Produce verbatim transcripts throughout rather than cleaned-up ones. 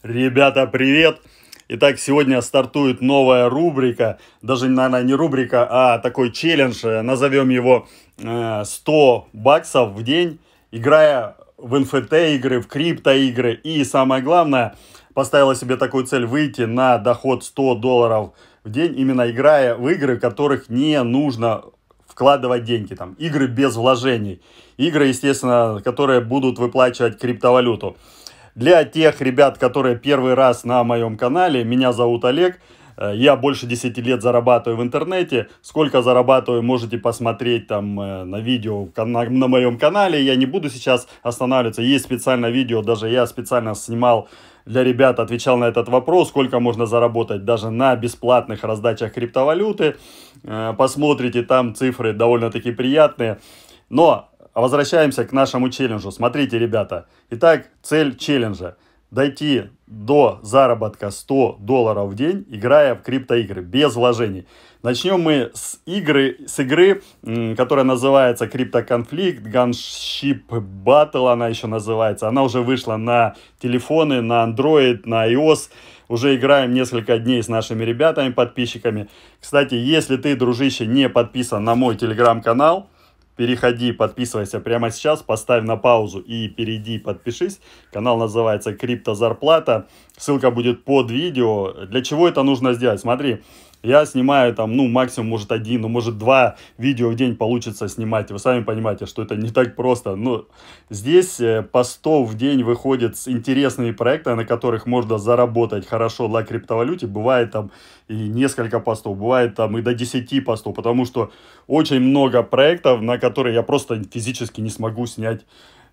Ребята, привет! Итак, сегодня стартует новая рубрика, даже, наверное, не рубрика, а такой челлендж, назовем его э, сто баксов в день, играя в эн эф ти игры, в криптоигры. И самое главное, поставила себе такую цель выйти на доход сто долларов в день, именно играя в игры, в которых не нужно вкладывать деньги, там, игры без вложений, игры, естественно, которые будут выплачивать криптовалюту. Для тех ребят, которые первый раз на моем канале, меня зовут Олег, я больше десяти лет зарабатываю в интернете. Сколько зарабатываю, можете посмотреть там на видео на, на моем канале. Я не буду сейчас останавливаться, есть специальное видео, даже я специально снимал для ребят, отвечал на этот вопрос, сколько можно заработать даже на бесплатных раздачах криптовалюты. Посмотрите, там цифры довольно-таки приятные. Но возвращаемся к нашему челленджу. Смотрите, ребята. Итак, цель челленджа. Дойти до заработка сто долларов в день, играя в криптоигры, без вложений. Начнем мы с игры, с игры, которая называется Криптоконфликт, Gunship Battle она еще называется. Она уже вышла на телефоны, на Android, на iOS. Уже играем несколько дней с нашими ребятами, подписчиками. Кстати, если ты, дружище, не подписан на мой телеграм-канал, переходи, подписывайся прямо сейчас, поставь на паузу и перейди, подпишись. Канал называется Криптозарплата. Ссылка будет под видео. Для чего это нужно сделать? Смотри, я снимаю там, ну, максимум, может, один, ну, может, два видео в день получится снимать. Вы сами понимаете, что это не так просто. Но здесь постов в день выходит с интересными проектами, на которых можно заработать хорошо на криптовалюте. Бывает там и несколько постов, бывает там и до десяти постов, потому что очень много проектов, на которые я просто физически не смогу снять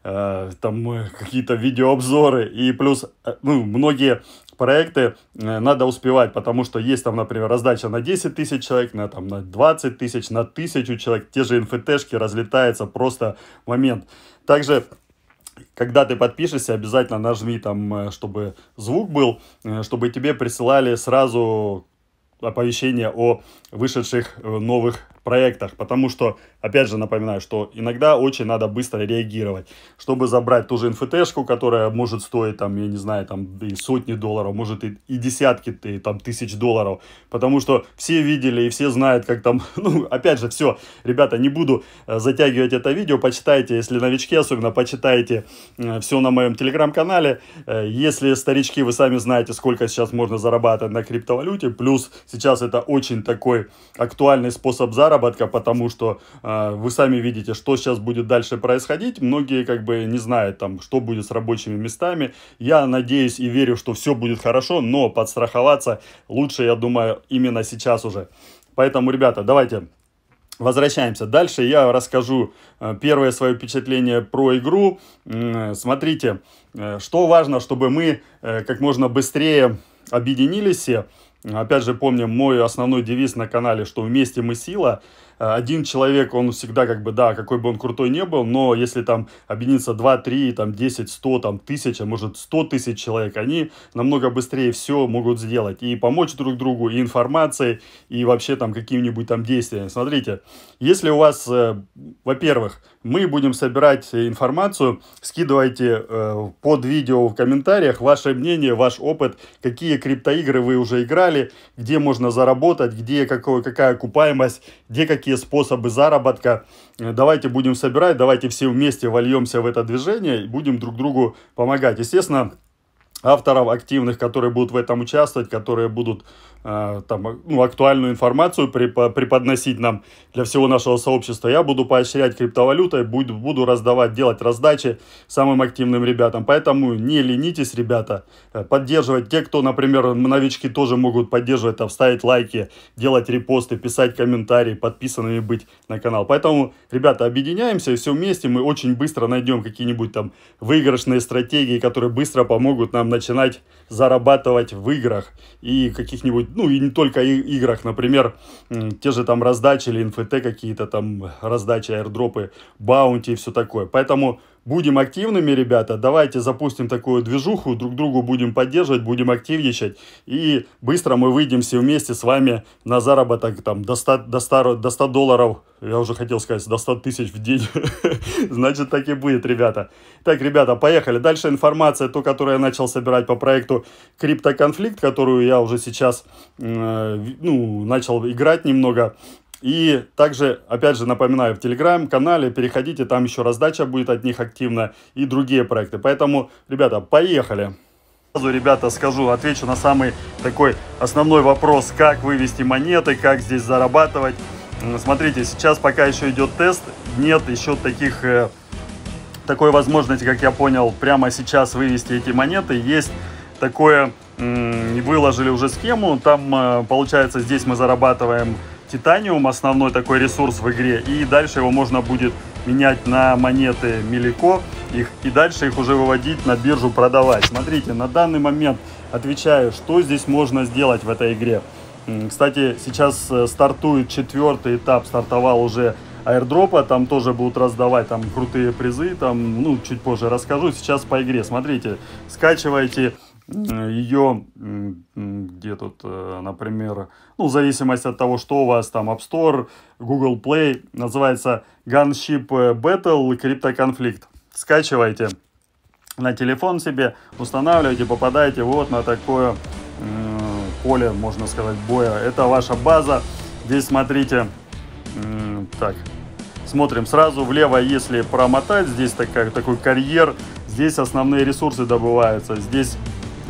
э, там какие-то видеообзоры. И плюс, ну, многие проекты надо успевать, потому что есть там, например, раздача на десять тысяч человек, на, там, на двадцать тысяч, на тысячу человек. Те же эн эф ти-шки разлетаются просто в момент. Также, когда ты подпишешься, обязательно нажми там, чтобы звук был, чтобы тебе присылали сразу оповещение о вышедших новых проектах, потому что, опять же, напоминаю, что иногда очень надо быстро реагировать, чтобы забрать ту же эн эф ти-шку, которая может стоить, там, я не знаю, там, и сотни долларов, может и, и десятки и, там, тысяч долларов, потому что все видели и все знают, как там, ну, опять же, все, ребята, не буду затягивать это видео, почитайте, если новички особенно, почитайте все на моем телеграм-канале, если старички, вы сами знаете, сколько сейчас можно зарабатывать на криптовалюте, плюс сейчас это очень такой актуальный способ заработка, потому что э, вы сами видите, что сейчас будет дальше происходить. Многие как бы не знают, там, что будет с рабочими местами. Я надеюсь и верю, что все будет хорошо, но подстраховаться лучше, я думаю, именно сейчас уже. Поэтому, ребята, давайте возвращаемся. Дальше я расскажу э, первое свое впечатление про игру. Э, смотрите, э, что важно, чтобы мы э, как можно быстрее объединились все. Опять же, помним мой основной девиз на канале, что вместе мы сила. Один человек, он всегда как бы, да, какой бы он крутой не был, но если там объединится два, три, там десять, сто, там тысяча, может сто тысяч человек, они намного быстрее все могут сделать и помочь друг другу, и информацией, и вообще там какими-нибудь там действиями. Смотрите, если у вас, э, во-первых, мы будем собирать информацию, скидывайте э, под видео в комментариях ваше мнение, ваш опыт, какие криптоигры вы уже играли, где можно заработать, где какой, какая окупаемость, где какие способы заработка. Давайте будем собирать, давайте все вместе вольемся в это движение и будем друг другу помогать. Естественно, авторов активных, которые будут в этом участвовать, которые будут э, там, ну, актуальную информацию преподносить нам для всего нашего сообщества, я буду поощрять криптовалютой, буду, буду раздавать, делать раздачи самым активным ребятам. Поэтому не ленитесь, ребята, поддерживать. Те, кто, например, новички, тоже могут поддерживать, там, ставить лайки, делать репосты, писать комментарии, подписанными быть на канал. Поэтому, ребята, объединяемся и все вместе мы очень быстро найдем какие-нибудь там выигрышные стратегии, которые быстро помогут нам начинать зарабатывать в играх и каких-нибудь, ну и не только играх, например, те же там раздачи или эн эф ти какие-то там раздачи, аирдропы, баунти и все такое. Поэтому будем активными, ребята, давайте запустим такую движуху, друг другу будем поддерживать, будем активничать, и быстро мы выйдем все вместе с вами на заработок там, до ста, до ста, до ста долларов, я уже хотел сказать, до ста тысяч в день, значит так и будет, ребята. Так, ребята, поехали. Дальше информация, то, которую я начал собирать по проекту Криптоконфликт, которую я уже сейчас э, ну, начал играть немного. И также, опять же, напоминаю, в телеграм-канале переходите, там еще раздача будет от них активно и другие проекты. Поэтому, ребята, поехали. Сразу, ребята, скажу, отвечу на самый такой основной вопрос, как вывести монеты, как здесь зарабатывать. Смотрите, сейчас пока еще идет тест, нет еще таких, э, такой возможности, как я понял, прямо сейчас вывести эти монеты. Есть такое, э, выложили уже схему, там, э, получается, здесь мы зарабатываем титаниум, основной такой ресурс в игре, и дальше его можно будет менять на монеты Милико, их, и дальше их уже выводить на биржу, продавать. Смотрите, на данный момент отвечаю, что здесь можно сделать в этой игре. Кстати, сейчас стартует четвертый этап, стартовал уже аирдропа, там тоже будут раздавать там крутые призы, там, ну, чуть позже расскажу. Сейчас по игре, смотрите, скачивайте ее, где тут, например, ну, в зависимости от того, что у вас там, App Store, Google Play, называется Gunship Battle Криптоконфликт. Скачивайте на телефон себе, устанавливайте, попадаете вот на такое э, поле, можно сказать, боя. Это ваша база. Здесь смотрите, э, так, смотрим сразу влево, если промотать, здесь такая, такой карьер, здесь основные ресурсы добываются, здесь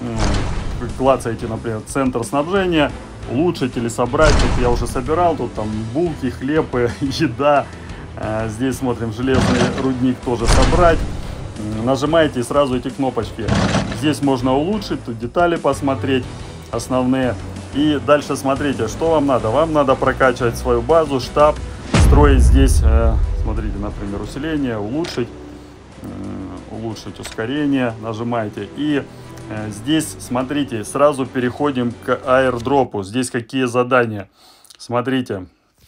клацаете, например, центр снабжения, улучшить или собрать. Тут я уже собирал, тут там булки, хлеб, еда. Здесь смотрим, железный рудник тоже собрать. Нажимаете и сразу эти кнопочки. Здесь можно улучшить, тут детали посмотреть основные. И дальше смотрите, что вам надо. Вам надо прокачивать свою базу, штаб, строить здесь, смотрите, например, усиление, улучшить, улучшить ускорение. Нажимаете и здесь, смотрите, сразу переходим к аирдропу. Здесь какие задания? Смотрите.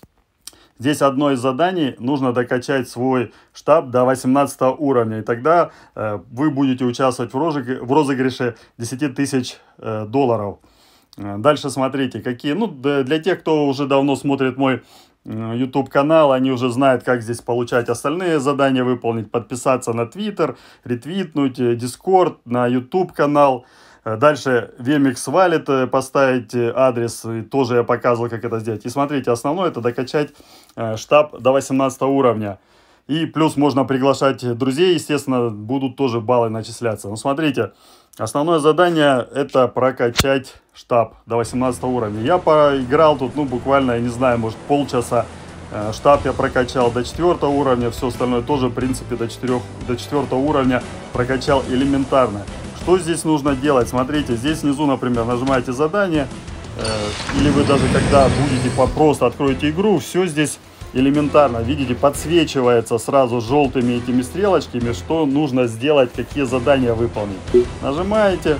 Здесь одно из заданий, нужно докачать свой штаб до восемнадцатого уровня. И тогда э, вы будете участвовать в, розыг... в розыгрыше десять тысяч э, долларов. Дальше смотрите, какие... Ну, для тех, кто уже давно смотрит мой YouTube канал, они уже знают, как здесь получать остальные задания, выполнить, подписаться на Twitter, ретвитнуть, Discord, на YouTube канал. Дальше ви эм икс Wallet поставить адрес, тоже я показывал, как это сделать. И смотрите, основное это докачать штаб до восемнадцатого уровня. И плюс можно приглашать друзей, естественно, будут тоже баллы начисляться. Но смотрите, основное задание это прокачать штаб до восемнадцатого уровня. Я поиграл тут, ну, буквально, я не знаю, может полчаса. Штаб я прокачал до четвертого уровня, все остальное тоже, в принципе, до, четырёх, до четвертого уровня прокачал элементарно. Что здесь нужно делать? Смотрите, здесь внизу, например, нажимаете задание, э, или вы даже когда будете по, просто откроете игру, все здесь элементарно, видите, подсвечивается сразу желтыми этими стрелочками, что нужно сделать, какие задания выполнить. Нажимаете,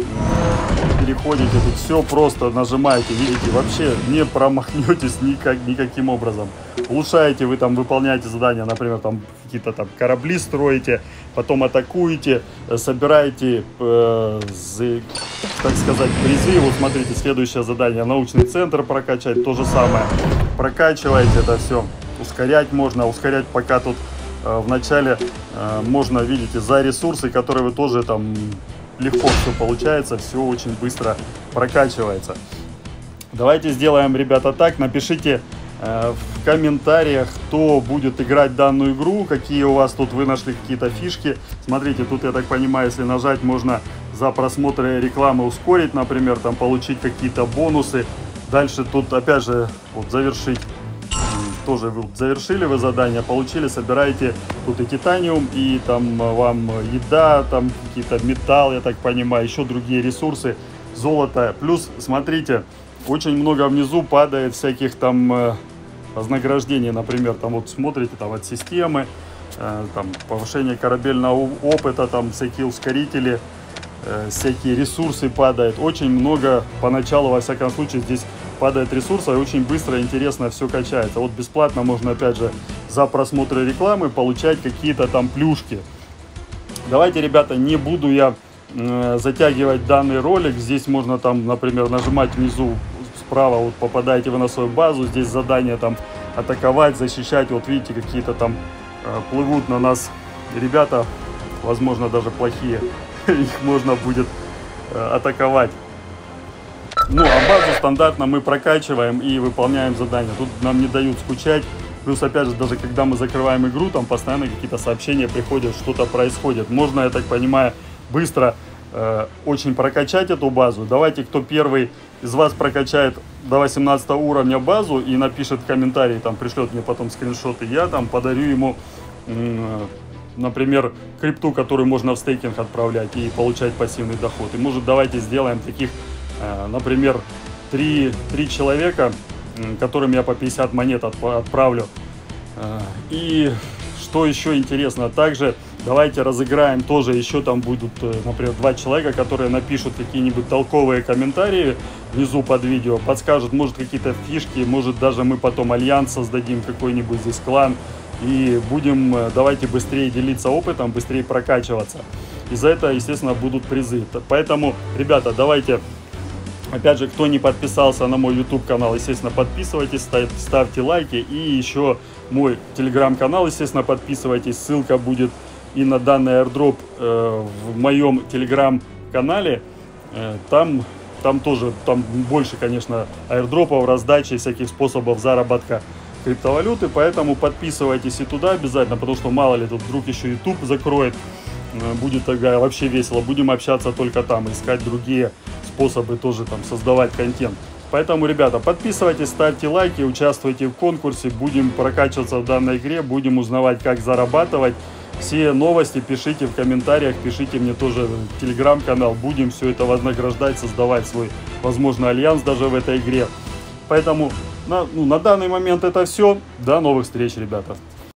переходите, тут все просто нажимаете, видите, вообще не промахнетесь никак, никаким образом. Улучшаете, вы там выполняете задания, например, там какие-то там корабли строите, потом атакуете, собираете, э, з, так сказать, призы. Вот смотрите, следующее задание, научный центр прокачать, то же самое. Прокачиваете это все, ускорять можно, ускорять пока тут э, в начале э, можно, видите, за ресурсы, которые вы тоже там легко все получается, все очень быстро прокачивается. Давайте сделаем, ребята, так, напишите э, в комментариях, кто будет играть данную игру, какие у вас тут вы нашли какие-то фишки. Смотрите, тут, я так понимаю, если нажать, можно за просмотр рекламы ускорить, например, там получить какие-то бонусы. Дальше тут, опять же, вот завершить. Тоже вы завершили вы задание, получили, собираете тут и титаниум, и там вам еда, там какие-то металл, я так понимаю, еще другие ресурсы, золото. Плюс, смотрите, очень много внизу падает всяких там э, вознаграждений, например, там вот смотрите, там от системы, э, там повышение корабельного опыта, там всякие ускорители, э, всякие ресурсы падают. Очень много поначалу, во всяком случае, здесь падает ресурсов, и очень быстро, интересно все качается. Вот бесплатно можно, опять же, за просмотр рекламы получать какие-то там плюшки. Давайте, ребята, не буду я э, затягивать данный ролик. Здесь можно там, например, нажимать внизу справа, вот попадаете вы на свою базу. Здесь задание там атаковать, защищать. Вот видите, какие-то там э, плывут на нас ребята, возможно, даже плохие. Их можно будет э, атаковать. Ну, а базу стандартно мы прокачиваем и выполняем задания. Тут нам не дают скучать. Плюс, опять же, даже когда мы закрываем игру, там постоянно какие-то сообщения приходят, что-то происходит. Можно, я так понимаю, быстро э, очень прокачать эту базу. Давайте, кто первый из вас прокачает до восемнадцатого уровня базу и напишет комментарий, там пришлет мне потом скриншоты, я там подарю ему, э, например, крипту, которую можно в стейкинг отправлять и получать пассивный доход. И, может, давайте сделаем таких, э, например, три, три человека, которым я по пятьдесят монет отправлю. И что еще интересно, также давайте разыграем тоже, еще там будут, например, два человека, которые напишут какие-нибудь толковые комментарии внизу под видео, подскажут, может, какие-то фишки, может, даже мы потом альянс создадим, какой-нибудь здесь клан, и будем, давайте быстрее делиться опытом, быстрее прокачиваться. И за это, естественно, будут призы. Поэтому, ребята, давайте... Опять же, кто не подписался на мой YouTube канал, естественно, подписывайтесь, ставьте, ставьте лайки. И еще мой телеграм-канал, естественно, подписывайтесь. Ссылка будет и на данный airdrop э, в моем телеграм-канале. Э, там, там тоже, там больше, конечно, airdropов, раздачи, всяких способов заработка криптовалюты. Поэтому подписывайтесь и туда обязательно, потому что мало ли тут вдруг еще YouTube закроет. Будет тогда вообще весело. Будем общаться только там, искать другие способы тоже там создавать контент. Поэтому, ребята, подписывайтесь, ставьте лайки, участвуйте в конкурсе. Будем прокачиваться в данной игре, будем узнавать, как зарабатывать. Все новости пишите в комментариях, пишите мне тоже в телеграм-канал. Будем все это вознаграждать, создавать свой, возможно, альянс даже в этой игре. Поэтому на, ну, на данный момент это все. До новых встреч, ребята.